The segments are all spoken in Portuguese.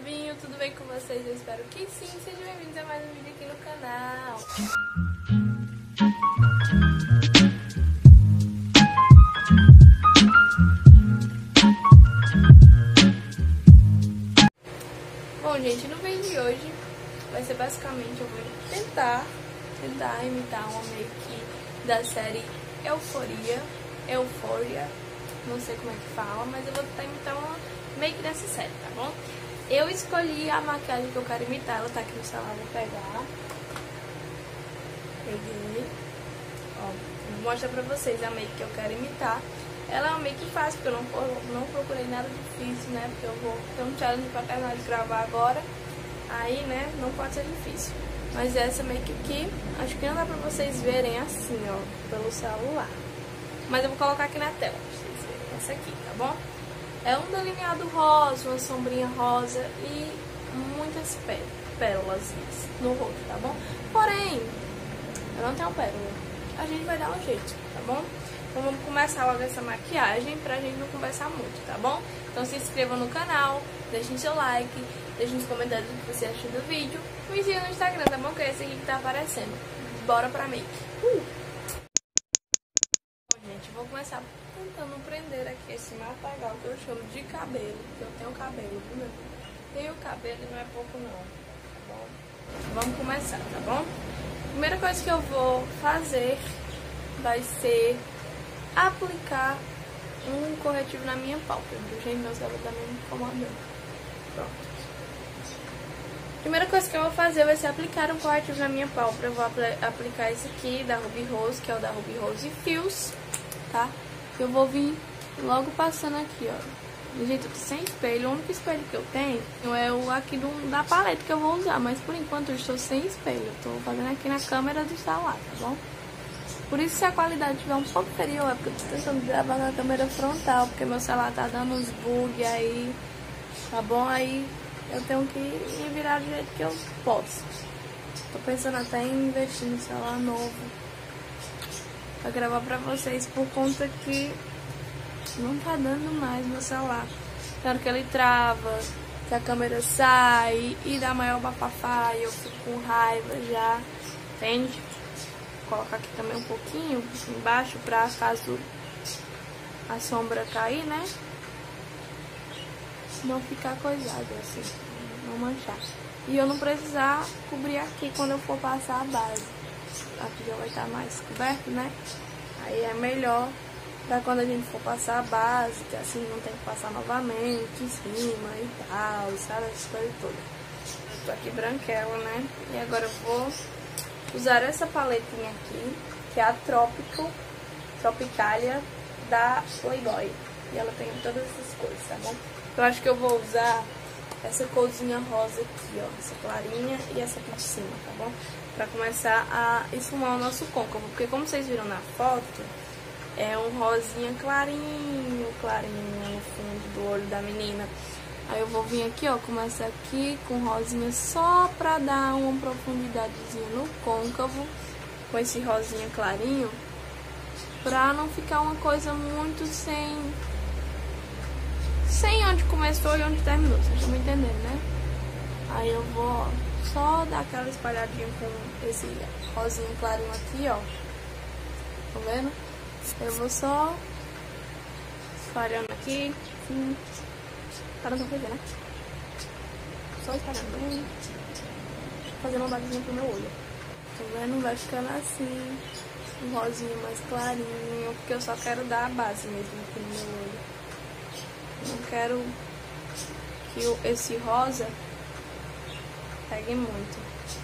povinho, tudo bem com vocês? Eu espero que sim. Sejam bem-vindos a mais um vídeo aqui no canal. Bom, gente, no vídeo de hoje vai ser basicamente, eu vou tentar imitar uma make da série Euphoria, não sei como é que fala, mas eu vou tentar imitar uma make dessa série, tá bom? Eu escolhi a maquiagem que eu quero imitar, ela tá aqui no celular, vou pegar. Peguei. Ó, vou mostrar pra vocês a make que eu quero imitar. Ela é uma make fácil, porque eu não procurei nada difícil, né? Porque eu vou ter um challenge pra terminar de gravar agora. Aí, né, não pode ser difícil. Mas essa make aqui, acho que não dá pra vocês verem assim, ó, pelo celular. Mas eu vou colocar aqui na tela pra vocês verem essa aqui, tá bom? É um delineado rosa, uma sombrinha rosa e muitas pérolas no rosto, tá bom? Porém, eu não tenho pérola. A gente vai dar um jeito, tá bom? Então vamos começar logo essa maquiagem pra gente não conversar muito, tá bom? Então se inscreva no canal, deixem seu like, deixem nos comentários o que você achou do vídeo. Me siga no Instagram, tá bom? Que é esse aqui que tá aparecendo. Bora pra make. Bom, gente, vou começar tentando prender aqui esse matagal que eu chamo de cabelo, que eu tenho cabelo, viu? Tenho cabelo e não é pouco não, tá bom? Vamos começar, tá bom? Primeira coisa que eu vou fazer vai ser aplicar um corretivo na minha pálpebra. Gente, meu celular tá me incomodando. Pronto. Primeira coisa que eu vou fazer vai ser aplicar um corretivo na minha pálpebra. Eu vou aplicar esse aqui da Ruby Rose, que é o da Ruby Rose Fios, tá? Eu vou vir logo passando aqui, ó. Gente, eu tô sem espelho. O único espelho que eu tenho é o aqui da paleta que eu vou usar. Mas por enquanto eu estou sem espelho. Eu tô fazendo aqui na câmera do celular, tá bom? Por isso, se a qualidade estiver um pouco inferior, é porque eu tô tentando gravar na câmera frontal. Porque meu celular tá dando uns bugs aí, tá bom? Aí eu tenho que me virar do jeito que eu posso. Tô pensando até em investir no celular novo pra gravar pra vocês, por conta que não tá dando mais meu celular. Claro que ele trava, que a câmera sai e dá maior bafafá e eu fico com raiva já, entende? Vou colocar aqui também um pouquinho embaixo pra caso a sombra cair, né? Não ficar coisado assim, não manchar. E eu não precisar cobrir aqui quando eu for passar a base. Aqui já vai estar mais coberto, né? Aí é melhor pra quando a gente for passar a base, que assim não tem que passar novamente em cima e tal, sabe? Essas coisas todas. Eu tô aqui branquela, né? E agora eu vou usar essa paletinha aqui, que é a Tropicalia da Playboy. E ela tem todas essas cores, tá bom? Eu acho que eu vou usar essa corzinha rosa aqui, ó. Essa clarinha e essa aqui de cima, tá bom? Pra começar a esfumar o nosso côncavo. Porque como vocês viram na foto, é um rosinha clarinho no fundo do olho da menina. Aí eu vou vir aqui, ó, começar aqui com rosinha só pra dar uma profundidadezinha no côncavo. Com esse rosinha clarinho. Pra não ficar uma coisa muito sem onde começou e onde terminou. Vocês estão me entendendo, né? Aí eu vou, ó, só dar aquela espalhadinha com esse rosinha clarinho aqui, ó. Tá vendo? Eu vou só espalhando aqui. Para não perder, né? Só espalhando. Fazendo uma basezinha pro meu olho. Tá vendo? Vai ficando assim. Um rosinho mais clarinho. Porque eu só quero dar a base mesmo aqui no meu olho. Não quero que esse rosa pegue muito.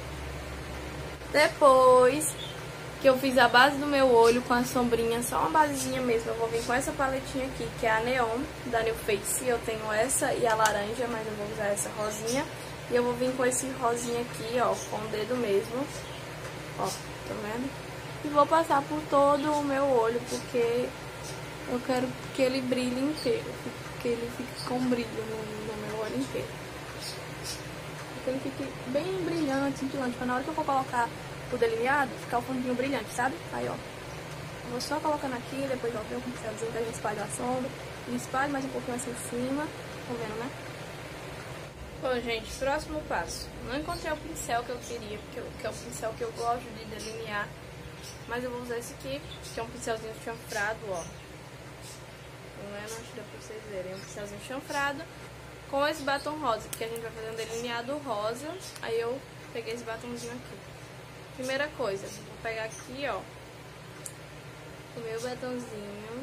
Depois que eu fiz a base do meu olho com a sombrinha, só uma basezinha mesmo, eu vou vir com essa paletinha aqui, que é a Neon, da New Face. Eu tenho essa e a laranja, mas eu vou usar essa rosinha. E eu vou vir com esse rosinha aqui, ó, com o dedo mesmo. Ó, tá vendo? E vou passar por todo o meu olho, porque eu quero que ele brilhe inteiro. Que ele fique com brilho no meu olho inteiro. Que ele fique bem brilhante, cintilante, pra na hora que eu for colocar o delineado, ficar o fundinho brilhante, sabe? Aí, ó. Eu vou só colocando aqui, depois ó, vem o pincelzinho que a gente espalha a sombra. E espalho mais um pouquinho assim em cima. Tá vendo, né? Bom, gente, próximo passo. Não encontrei o pincel que eu queria, que é o pincel que eu gosto de delinear. Mas eu vou usar esse aqui, que é um pincelzinho chanfrado, ó. Não é? Não acho que dá pra vocês verem. É um pincelzinho chanfrado com esse batom rosa, porque a gente vai fazer um delineado rosa. Aí eu peguei esse batomzinho aqui. Primeira coisa, vou pegar aqui, ó, o meu batomzinho.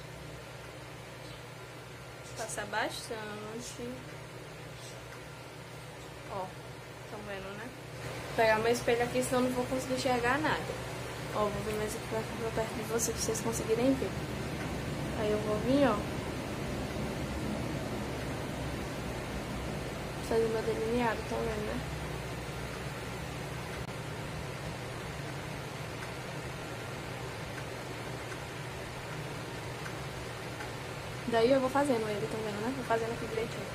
Passar bastante. Ó, estão vendo, né? Vou pegar meu espelho aqui, senão não vou conseguir enxergar nada. Ó, vou vir mais aqui pra perto de vocês, pra vocês conseguirem ver. Aí eu vou vir, ó, fazer meu delineado, estão vendo, né? Daí eu vou fazendo ele, estão vendo, né? Vou fazendo aqui direitinho.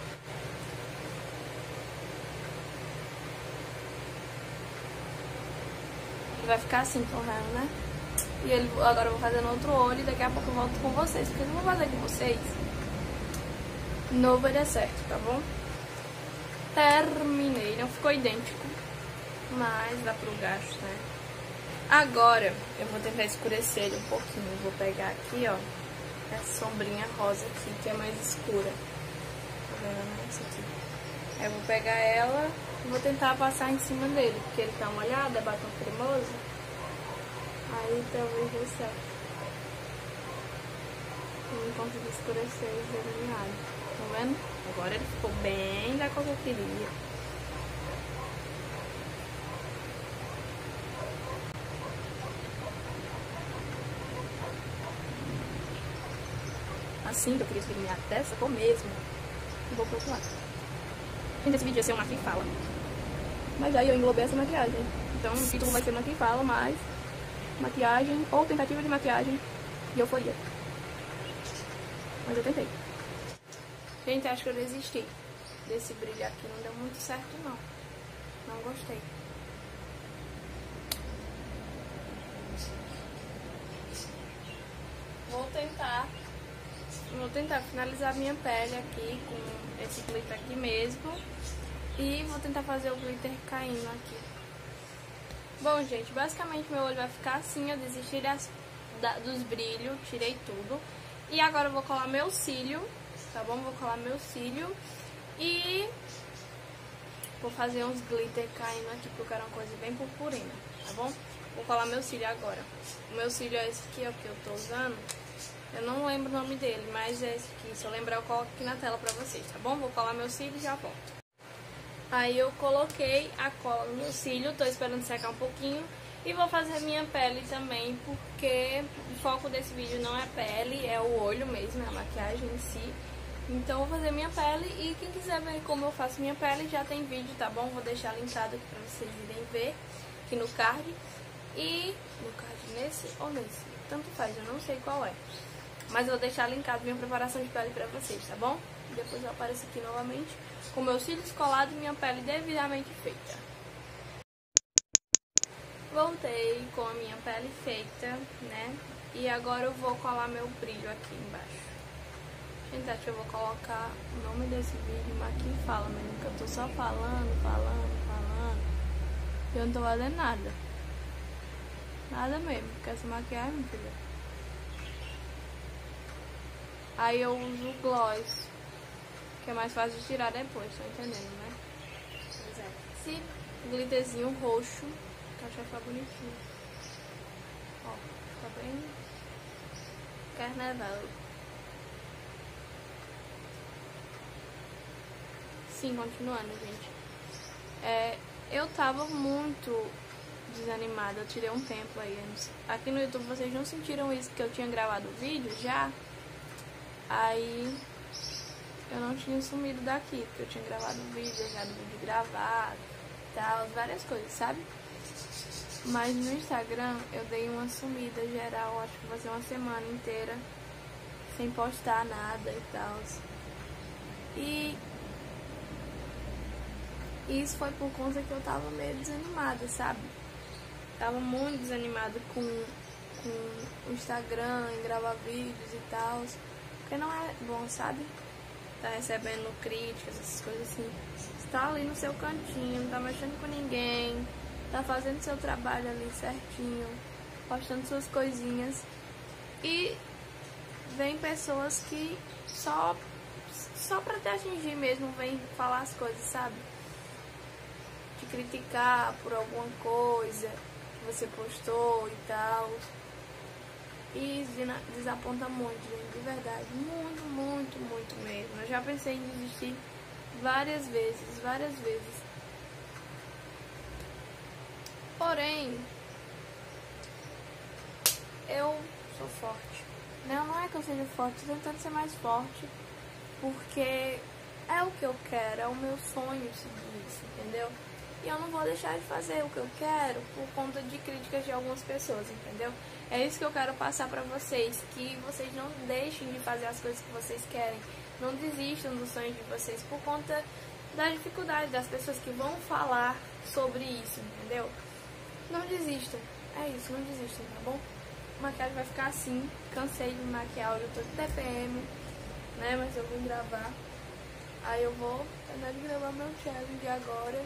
Vai ficar assim, torrando, né? E ele, agora eu vou fazendo outro olho e daqui a pouco eu volto com vocês. Porque eu não vou fazer com vocês, não vai dar certo, tá bom? Terminei, não ficou idêntico, mas dá pro gasto, né? Agora eu vou tentar escurecer ele um pouquinho. Vou pegar aqui, ó, essa sombrinha rosa aqui, que é mais escura. Tá vendo, né? Essa aqui. Aí eu vou pegar ela e vou tentar passar em cima dele, porque ele tá molhado, é batom cremoso. Aí talvez dê certo. Eu não consegui escurecer esse delineado. Tá vendo? Agora ele ficou bem da cor que eu queria. Assim que eu queria esse delineado, dessa cor mesmo. E vou pro outro lado. Gente, esse vídeo ia ser uma Aqui Fala. Mas aí eu englobei essa maquiagem. Então o título vai ser uma Aqui Fala, mas maquiagem ou tentativa de maquiagem de euforia. Mas eu tentei. Gente, acho que eu desisti desse brilho aqui. Não deu muito certo, não. Não gostei. Vou tentar finalizar minha pele aqui com esse glitter aqui mesmo. E vou tentar fazer o glitter caindo aqui. Bom, gente, basicamente meu olho vai ficar assim. Eu desisti dos brilhos, tirei tudo. E agora eu vou colar meu cílio, tá bom? Vou colar meu cílio e vou fazer uns glitter caindo aqui, porque eu quero uma coisa bem purpurina, tá bom? Vou colar meu cílio agora. O meu cílio é esse aqui, ó, que eu tô usando. Eu não lembro o nome dele, mas é esse aqui. Se eu lembrar, eu coloco aqui na tela pra vocês, tá bom? Vou colar meu cílio e já volto. Aí eu coloquei a cola no meu cílio, tô esperando secar um pouquinho. E vou fazer minha pele também, porque o foco desse vídeo não é a pele, é o olho mesmo, é a maquiagem em si. Então vou fazer minha pele e quem quiser ver como eu faço minha pele já tem vídeo, tá bom? Vou deixar linkado aqui pra vocês irem ver, aqui no card. E no card nesse ou nesse, tanto faz, eu não sei qual é. Mas eu vou deixar linkado minha preparação de pele pra vocês, tá bom? E depois eu apareço aqui novamente com meus cílios colados e minha pele devidamente feita. Voltei com a minha pele feita, né? E agora eu vou colar meu brilho aqui embaixo. Gente, acho que eu vou colocar o nome desse vídeo Aqui Fala, mesmo, porque eu tô só falando. E eu não tô fazendo nada. Nada mesmo, porque essa maquiagem, filha. Aí eu uso o gloss, que é mais fácil de tirar depois, tá entendendo, né? Pois é. Esse glitterzinho roxo, que eu achei que tá bonitinho. Ó, tá bem carnaval. Sim, continuando, gente. Eu tava muito desanimada, eu tirei um tempo aí antes. Aqui no YouTube vocês não sentiram isso, que eu tinha gravado o vídeo já. Aí eu não tinha sumido daqui, porque eu tinha gravado o vídeo, deixado o vídeo gravado e tal, várias coisas, sabe? Mas no Instagram eu dei uma sumida geral, acho que vai ser uma semana inteira sem postar nada e tal. E isso foi por conta que eu tava meio desanimada, sabe? Tava muito desanimada com o Instagram, em gravar vídeos e tal. Porque não é bom, sabe? Tá recebendo críticas, essas coisas assim. tá ali no seu cantinho, não tá mexendo com ninguém, tá fazendo seu trabalho ali certinho, postando suas coisinhas, e vem pessoas que só pra te atingir mesmo, vem falar as coisas, sabe? Te criticar por alguma coisa que você postou e tal. E desaponta muito, gente, de verdade. Muito, muito, muito mesmo. Eu já pensei em desistir várias vezes, várias vezes. Porém, eu sou forte. Não é que eu seja forte, tô tentando ser mais forte, porque é o que eu quero, é o meu sonho seguir isso, entendeu? E eu não vou deixar de fazer o que eu quero por conta de críticas de algumas pessoas, entendeu? É isso que eu quero passar pra vocês, que vocês não deixem de fazer as coisas que vocês querem, não desistam dos sonhos de vocês por conta da dificuldade das pessoas que vão falar sobre isso, entendeu? Não desistam, é isso, não desistam, tá bom? A maquiagem vai ficar assim, cansei de me maquiar, hoje eu tô de TPM, né, mas eu vim gravar, aí eu vou terminar de gravar meu challenge de agora,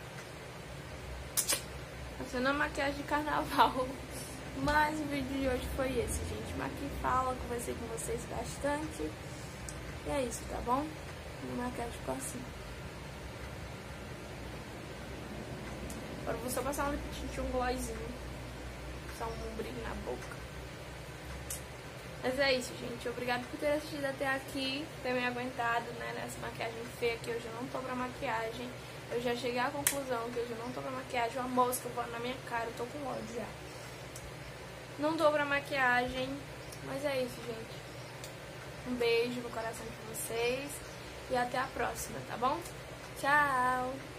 fazendo a maquiagem de carnaval. Mas o vídeo de hoje foi esse, gente. Maqui fala, conversei com vocês bastante. E é isso, tá bom? Minha maquiagem ficou assim. Agora eu vou só passar um lip tint, um glossinho. Passar um brilho na boca. Mas é isso, gente. Obrigada por ter assistido até aqui. Ter me aguentado, né, nessa maquiagem feia que hoje eu não tô pra maquiagem. Eu já cheguei à conclusão que hoje eu não tô pra maquiagem. Uma mosca voando na minha cara, eu tô com ódio já. Não dou pra maquiagem, mas é isso, gente. Um beijo no coração de vocês e até a próxima, tá bom? Tchau!